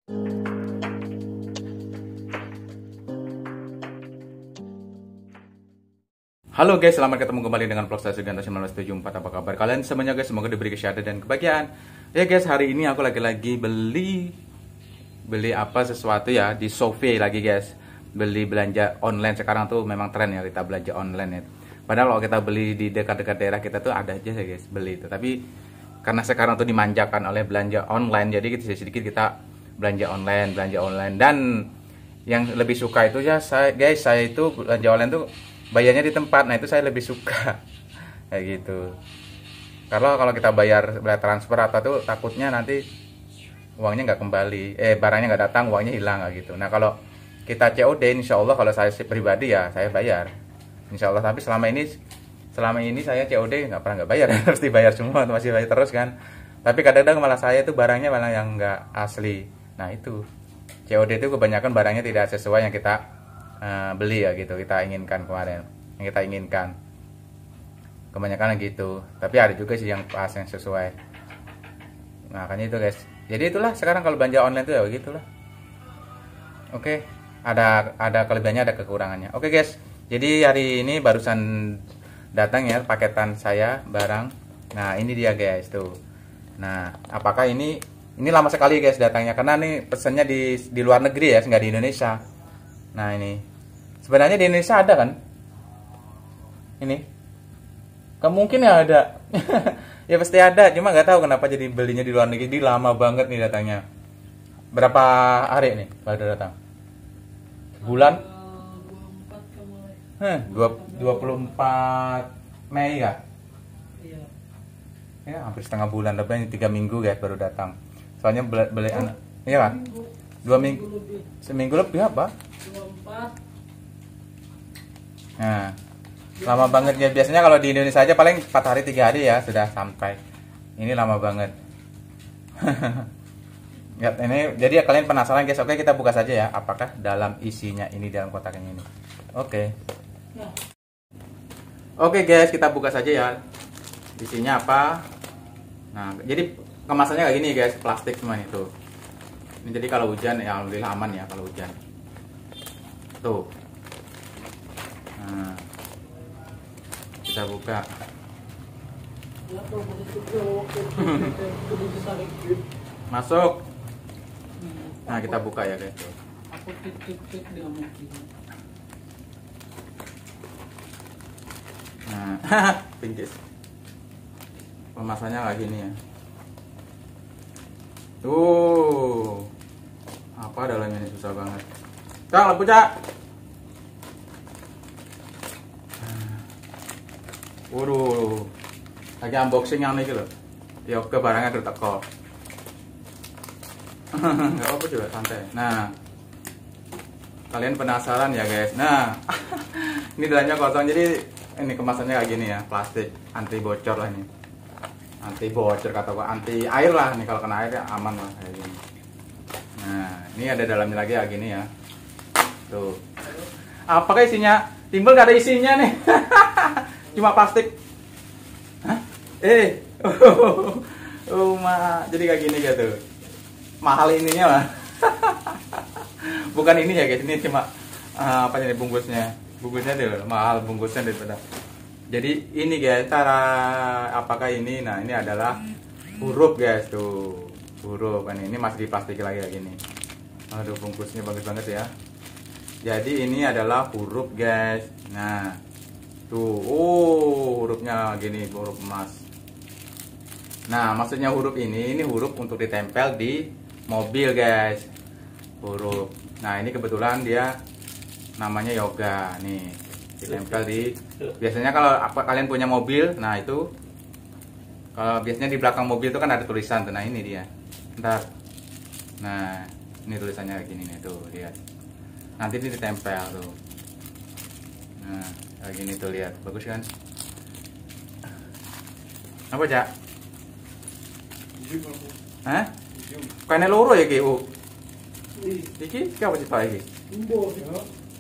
Halo guys, selamat ketemu kembali dengan vlog saya Sugianto 1974. Apa kabar kalian semuanya guys? Semoga diberi kesehatan dan kebahagiaan. Ya guys, hari ini aku lagi beli apa sesuatu ya di Shopee lagi guys. Beli belanja online sekarang tuh memang tren ya kita belanja online ya. Padahal kalau kita beli di dekat-dekat daerah kita tuh ada aja ya guys beli itu. Tapi karena sekarang tuh dimanjakan oleh belanja online, jadi sedikit kita belanja online dan yang lebih suka itu ya saya itu belanja online tuh bayarnya di tempat. Nah itu saya lebih suka kayak gitu. Kalau kita bayar transfer atau tuh takutnya nanti uangnya nggak kembali, barangnya nggak datang, uangnya hilang kayak gitu. Nah kalau kita COD, insya Allah kalau saya pribadi ya saya bayar, insya Allah. Tapi selama ini saya COD nggak pernah nggak bayar, pasti bayar semua, masih bayar terus kan. Tapi kadang-kadang malah saya itu barangnya malah yang nggak asli. Nah itu COD itu kebanyakan barangnya tidak sesuai yang kita beli ya gitu, kita inginkan kemarin, yang kita inginkan kebanyakan gitu. Tapi ada juga sih yang pas yang sesuai. Nah makanya itu guys, jadi itulah sekarang kalau belanja online tuh ya begitulah. Oke, ada kelebihannya, ada kekurangannya. Oke guys, jadi hari ini barusan datang ya paketan saya barang. Nah ini dia guys tuh. Nah apakah ini lama sekali guys datangnya, karena nih pesannya di luar negeri ya, nggak di Indonesia. Nah ini sebenarnya di Indonesia ada kan? Ini kemungkinan ya ada. Ya pasti ada, cuma nggak tahu kenapa jadi belinya di luar negeri. Di lama banget nih datangnya. Berapa hari nih baru datang? Bulan? 24 Mei ya? Iya. Ya hampir setengah bulan, lebih 3 minggu guys baru datang. Soalnya beli anak, iya kan? 2 minggu, seminggu lebih apa? 24. Nah, lama banget ya. Biasanya kalau di Indonesia aja paling 4 hari 3 hari ya sudah sampai. Ini lama banget. Ya, ini jadi ya kalian penasaran guys. Oke, kita buka saja ya. Apakah dalam isinya ini, dalam kotaknya ini? Oke. Oke guys, kita buka saja ya. Isinya apa? Nah, jadi kemasannya kayak gini guys, plastik semua itu. Ini jadi kalau hujan ya alhamdulillah aman ya kalau hujan. Tuh. Nah, kita buka. Masuk. Nah kita buka ya guys. Aku titik dengan mungkin. Nah, pinggis. Pemasannya kayak gini ya. Tuh. Apa dalamnya ini susah banget. Cak, lampu cak. Waduh. Lagi unboxing yang ini loh. Ya ke barangnya udah teko. Enggak apa juga santai. Nah. Kalian penasaran ya guys. Nah. Ini dalamnya kosong, jadi ini kemasannya kayak gini ya, plastik anti bocor lah ini. Anti bocor kata gua, anti air lah nih, kalau kena air ya aman lah kayak gini. Nah, ini ada dalamnya lagi kayak gini ya. Tuh. Apakah isinya? Timbul gak ada isinya nih. Cuma plastik. Hah? Jadi kayak gini gitu. Mahal ininya lah. Bukan ini ya guys, ini cuma apa jadi bungkusnya. Bungkusnya deh mahal bungkusnya daripada. Jadi ini guys, cara apakah ini? Nah, ini adalah huruf guys tuh. Huruf kan ini masih di plastik lagi kayak gini. Aduh, bungkusnya bagus banget ya. Jadi ini adalah huruf guys. Nah, tuh, hurufnya gini, huruf emas. Nah, maksudnya huruf ini huruf untuk ditempel di mobil guys. Huruf. Nah, ini kebetulan dia namanya yoga nih, ditempel di. Biasanya kalau kalian punya mobil, nah itu kalau biasanya di belakang mobil itu kan ada tulisan tuh. Nah, ini dia. Ntar. Nah, ini tulisannya kayak gini nih tuh, lihat. Nanti ini ditempel tuh. Nah, kayak gini tuh, lihat. Bagus kan? Apa, Cak? Hah? Kayaknya loro ya, Ki? Iki apa sih Pak iki?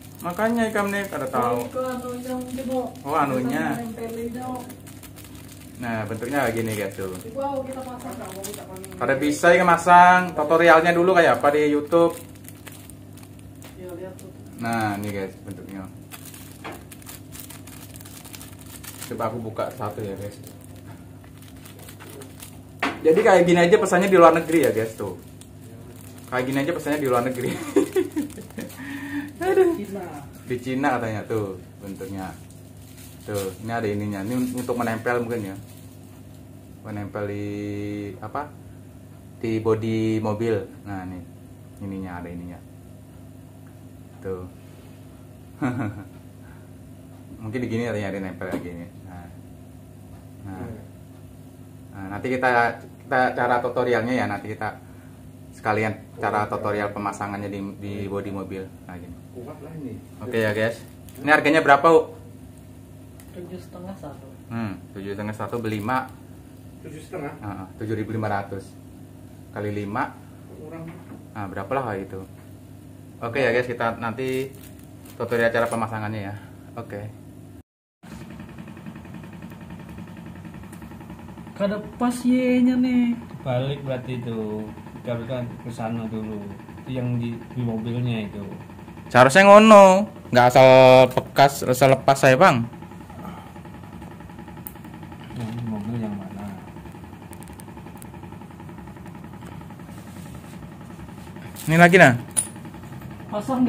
Makanya ikan nih kada tahu. Oh anunya. Nah, bentuknya kayak gini guys tuh. Wow, kita pasang nggak mau kita panen. Pada bisa ya masang tutorialnya dulu kayak apa di YouTube. Ya lihat tuh. Nah, ini guys bentuknya. Coba aku buka satu ya guys. Jadi kayak gini aja pesannya di luar negeri ya guys tuh. Kayak gini aja pesannya di luar negeri. Aduh. Cina. Di Cina katanya tuh bentuknya. Tuh, ini ada ininya. Ini untuk menempel mungkin ya. Menempel di apa? Di bodi mobil. Nah, nih. Ininya ada ininya. Tuh. Mungkin di gini ada nempel kayak gini. Nah. Nah, nanti kita cara tutorialnya ya, nanti kita sekalian cara tutorial pemasangannya di bodi mobil. Nah, gini. Kuat lah ini. Oke ya, guys. Ini harganya berapa, U? 7,5 satu. 7,5 satu beli 5. 7,5. 7.500 kali 5. Kurang. Nah, berapa lah kayak itu. Oke ya guys, kita nanti tutorial cara pemasangannya ya. Oke. Kada pas Y-nya nih. Balik berarti itu. Kita kan ke sana dulu. Itu yang di mobilnya itu. Seharusnya ngono, nggak asal bekas asal lepas saya bang. Yang di mobil yang mana? Ini lagi nah. Pasang di.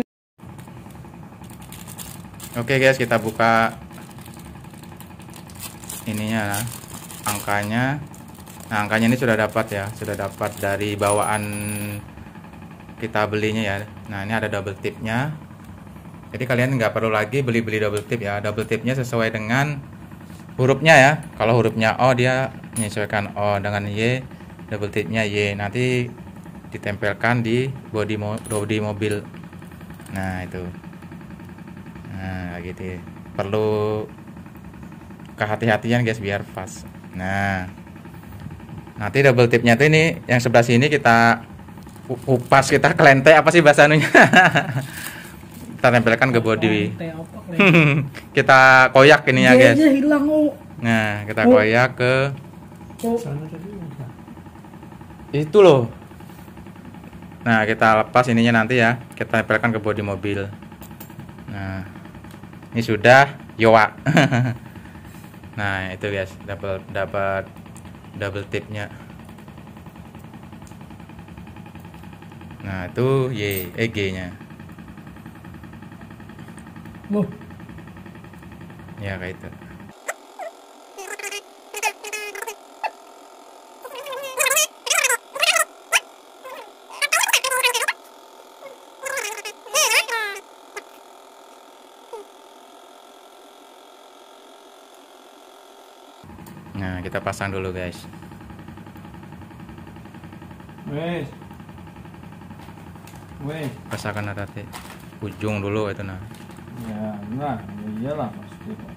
Oke guys, kita buka ininya lah, angkanya. Nah, angkanya ini sudah dapat ya, sudah dapat dari bawaan kita belinya ya. Nah, ini ada double tipnya. Jadi kalian nggak perlu lagi beli-beli double tip ya. Double tipnya sesuai dengan hurufnya ya. Kalau hurufnya O dia menyesuaikan O, dengan Y double tipnya Y. Nanti ditempelkan di bodi mobil. Nah, itu. Nah, gitu. Perlu kehati-hatian guys biar pas. Nah, nanti double tipnya tuh ini yang sebelah sini kita kupas, kita kelentek apa sih bahasa anunya. Kita tempelkan ke bodi. Kita koyak ini ya guys. Y-nya hilang, oh. Nah, kita koyak ke Sana tadi udah. itu loh. Nah, kita lepas ininya nanti ya. Kita tempelkan ke bodi mobil. Nah, ini sudah yoa. Nah, itu guys, dapat double tipnya. Nah, itu G-nya. Loh, Ya, kayak itu. Nah, kita pasang dulu guys. Wes. Wes. Pasangkan nanti ujung dulu itu nah. Ya, nah, ya iyalah pasti kok.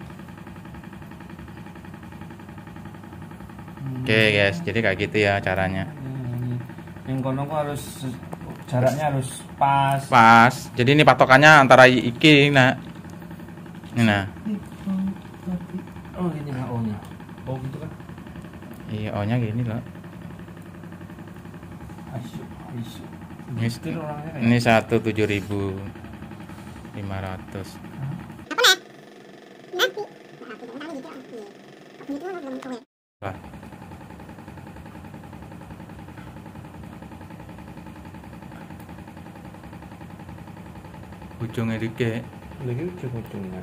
Oke guys, jadi kayak gitu ya caranya. Yang kono kok harus jaraknya harus pas. Pas. Jadi ini patokannya antara iki nah. Ini nah. Oh, gini lah O-nya. Oh, gitu kan. Iya, O-nya gini loh. Asyik, asyik. Ini, Gitu orangnya kayak. ini 1.7.500. Wah. Ujungnya dikit. Lagi ujung-ujungnya.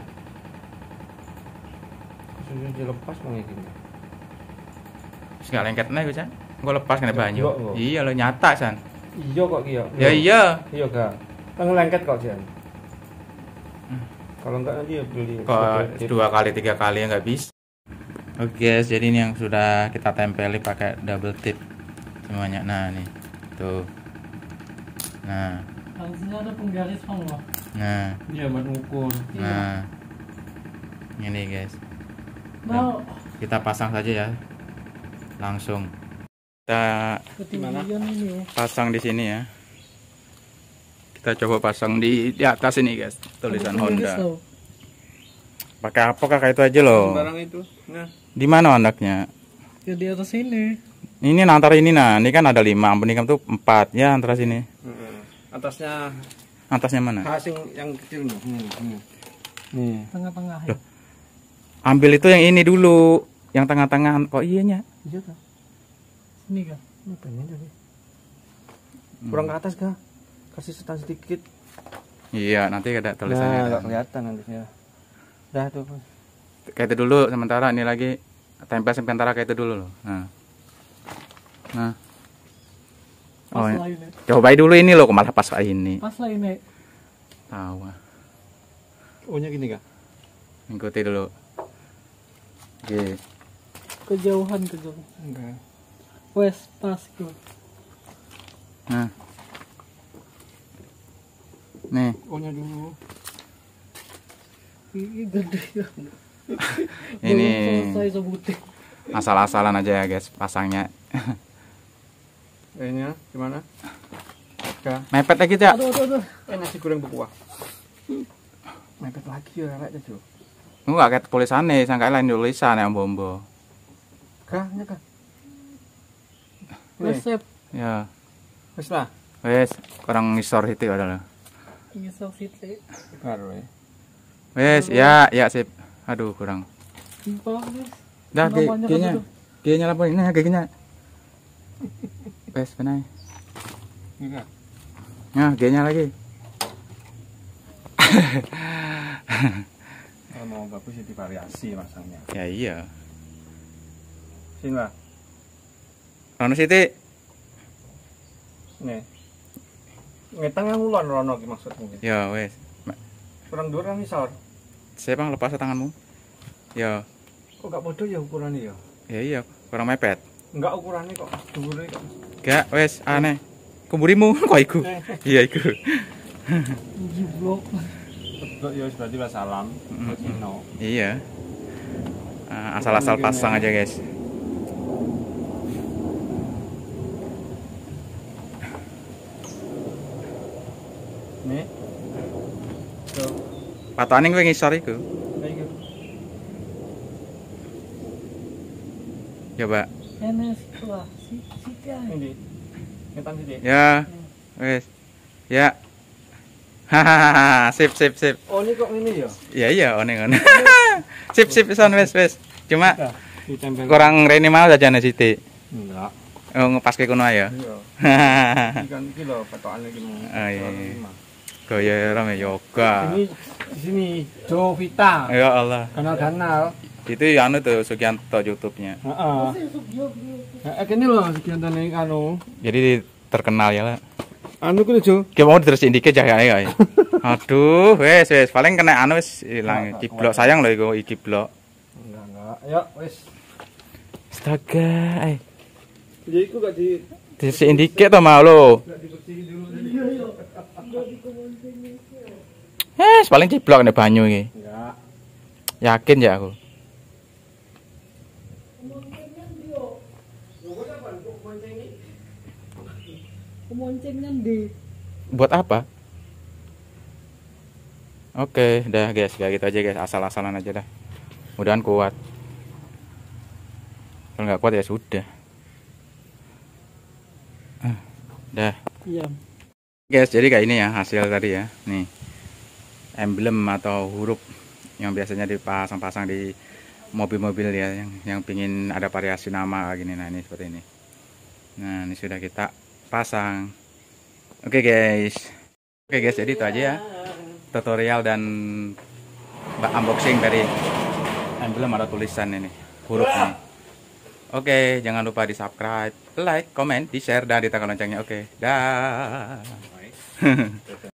Khususnya dilepas bang ini. Terus nggak lengket nih bisa? Gue lepas kena banyu. Enggak, kok. Iya lo nyata san. Iya kok iya. Ya iya. Iya kak. Kan lengket kok Jan. Kalau enggak nanti ya beli. Kok 2 kali 3 kali ya nggak bisa. Oke guys, jadi ini yang sudah kita tempeli pakai double tip semuanya. Nah nih, tuh. Nah, harusnya ada penggaris bang loh. nah, Iya buat ngukur. nah. Ini guys. Nah, Kita pasang saja ya. Langsung. Kita ketinggian ini. pasang di sini ya. Kita coba pasang di atas ini guys, tulisan Ada penggaris Honda. loh. Pakai apa kakak itu aja loh. Barang itu. Nah. Di mana andaknya? Ya di atas ini. Ini nah, antara ini nah, ini kan ada 5, ampun ikam tuh 4 ya antara sini. Atasnya Atasnya mana? kasing yang kecil nih. Nih. Tengah-tengah ya. Ambil itu yang ini dulu, yang tengah-tengah. Kok iyanya? Iya kan? Sini kah? Ngapain tadi? Kurang ke atas kah? Kasih setan sedikit. Iya, nanti ada tulisannya. Nah, nggak kelihatan nantinya. Dah tuh. Kayak itu dulu sementara ini lagi tempel sementara kayak itu dulu loh. Nah. Pas Oh, lah ini. cobain dulu ini loh, kok malah pas kayak ini. Pas lah ini. Tahu. Oh-nya gini kah? Ikuti dulu. Oke. Kejauhan. Enggak. Wes pas tuh. Nah. Nih, Oh-nya dulu. Ini gede ya. ini Belum selesai sebutin. asal-asalan aja ya guys pasangnya. Kayaknya gimana? Kah? Mepet lagi ya. Aduh. Nasi goreng berkuah. Mepet lagi ya rek itu. Enggak kayak tulisannya, sangka lain tulisan yang bombo. Kah? Nya kah? Wes sep. Ya, Wes lah. wes kurang ngisor itu adalah. Ini site. Baru ya. Wes, ya sip. Aduh, kurang. Simpel wes. Dah, Namanya G-nya. kan itu. G-nya lapor ini, G-nya. Wes, benar. Enggak. Nah, G-nya lagi. Kalau mau bagus ya divariasi masangnya. Ya iya. Sini lah. Rono Siti. Nih. Ngetang yang ulon rono ki maksudnya. Ya, wes. Kurang dua kan isor. Saya bang lepas tanganmu. Ya, Kok gak bodoh ya ukurannya ya? ya iya, kurang mepet. Enggak ukurannya kok dhuwure kok. Gak, wes aneh. Kumburimu kok iku. Iya iku. Jiblok. Betul ya berarti wassalam. Cino. Iya. Asal-asal pasang aja, guys. Nih. Tuh. Patane kowe ngisor iku. Kayak gitu. Coba. Enes lah. Siti aja. Ini. Ngetan sini. Ya. Wes. Ya. Hahaha, sip. Oh, ini kok ini ya? Iya iya, one. Sip pisan wes. Cuma Nah, ditempel. kurang rene mau aja nek Siti. Enggak. Oh, ngepaske kono ya. Iya. Ini kan iki lho petokane iki. Oh, iya. Gaya rame yoga. Ini di sini Jovita. Ya Allah. Kanal. Itu anu tuh Sugianto YouTube-nya. Heeh. Kene lho sekiantane anu. Jadi terkenal ya lah. Anu ku Jo. Ki mau diterusin dikit jayane kae. Aduh, wes paling kena anu wis ilang. Ciblok sayang lho iku iki blok. Enggak. Ya wis. Astaga, Ya iku gak di diterusin dikit to mau lo. gak dibersihin dulu. Paling ciblok nek banyu iki. Enggak. Yakin ya aku. Kemoncengnya di. Buat apa? Oke, dah guys, kayak gitu aja guys, asal-asalan aja dah. Mudahan kuat. Kalau nggak kuat ya sudah. Dah. Iya. Guys, jadi kayak ini ya hasil tadi ya. Nih. Emblem atau huruf yang biasanya dipasang-pasang di mobil-mobil ya yang pingin ada variasi nama gini. Nah, ini seperti ini. Nah, ini sudah kita pasang. Oke guys, jadi itu aja ya tutorial dan unboxing dari emblem atau tulisan ini, huruf ini. Oke, jangan lupa di subscribe, like, comment, di share, dan ditekan loncengnya. Oke, dah.